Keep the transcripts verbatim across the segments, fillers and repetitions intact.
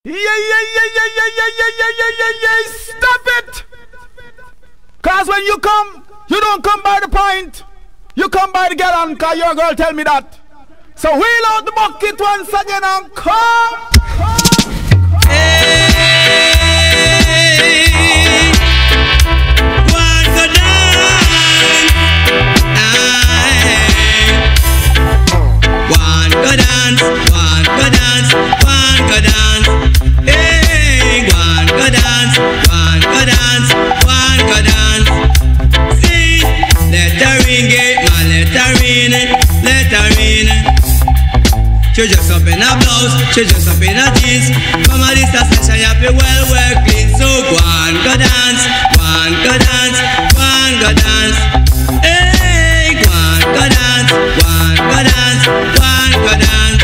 Yeah, yeah, yeah, yeah, yeah, yeah, yeah, yeah, yeah, yeah, yeah. Stop it! Cause when you come, you don't come by the point. You come by the gallon, cause your girl tell me that. So wheel out the bucket once again and come. Hey, one go dance. One go dance, one go dance, one go dance. Hey, one go dance, one go dance, one go dance. See, let her ring it, man, let her ring it, let her ring it. She just up in a blouse, she just up in a jeans. Come on, this a session, you have to well, well clean. So go on, go dance, one go dance, one go dance. Hey, go on, go dance, one go dance, one go dance.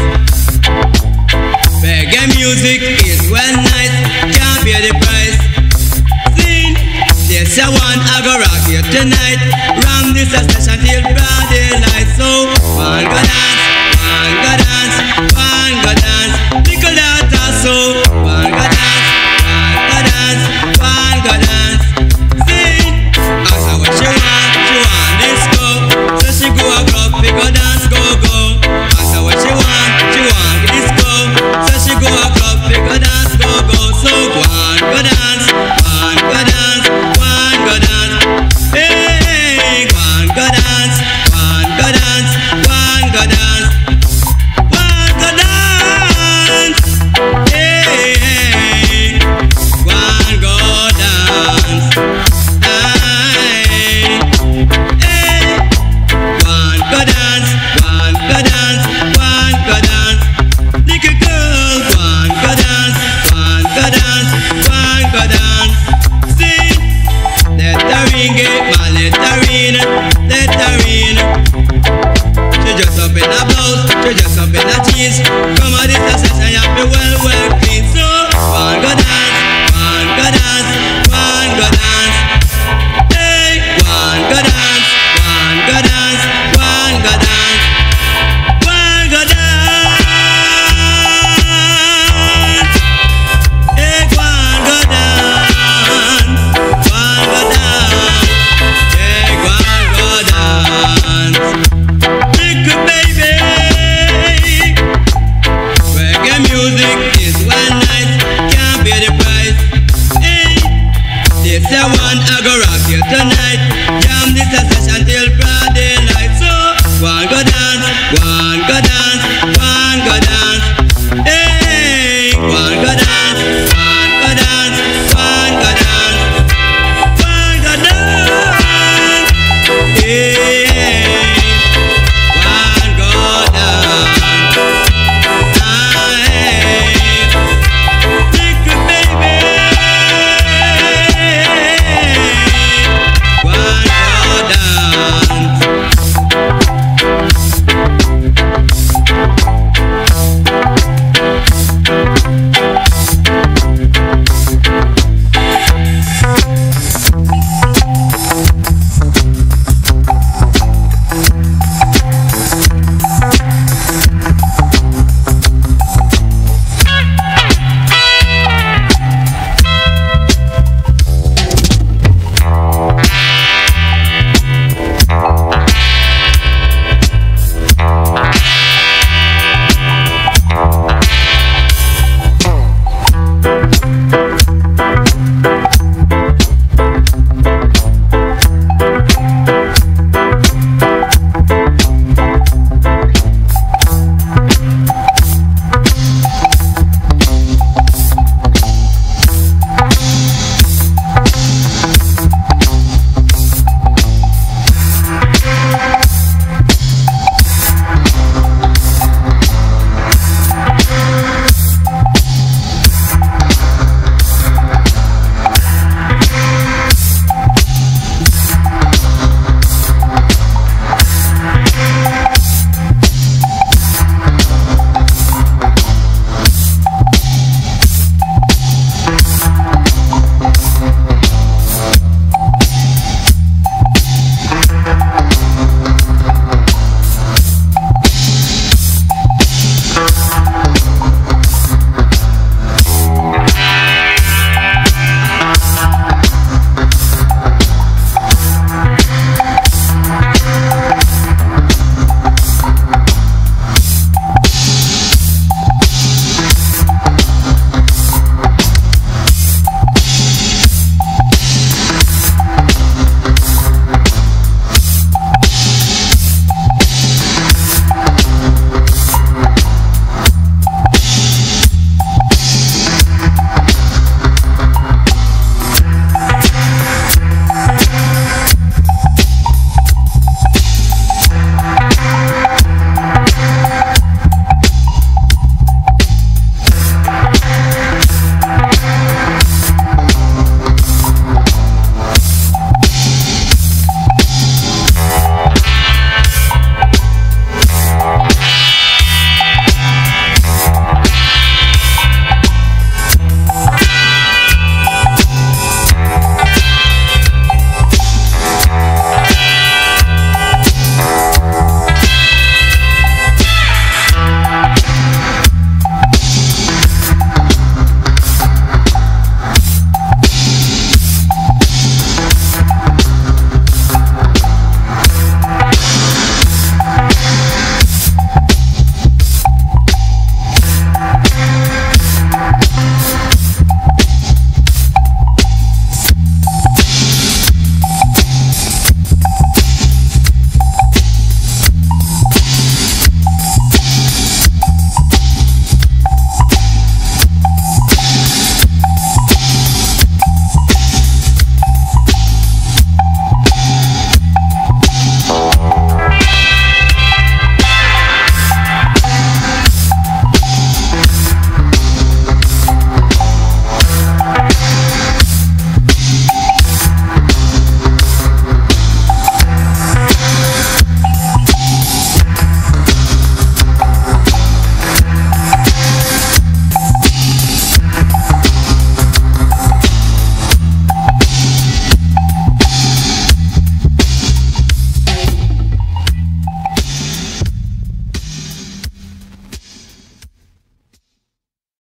Reggae music is well nice, can't pay the price. Sing, this a one I go rock here tonight. Ram this a session till broad daylight. So one go dance. One go dance, one go dance, little daughter so. One go dance, one go dance, one go dance. Sing, ask her what she want, she want disco. So she go a club, we go dance, go go. Ask her what she want, she want disco. So she go a club, we go dance, go go. So one go dance, one go dance, one go dance. Hey, one go dance, one go dance, one go dance. She just up in a blouse, she just up in a jeans. Come on, this a session, you have to well, well clean.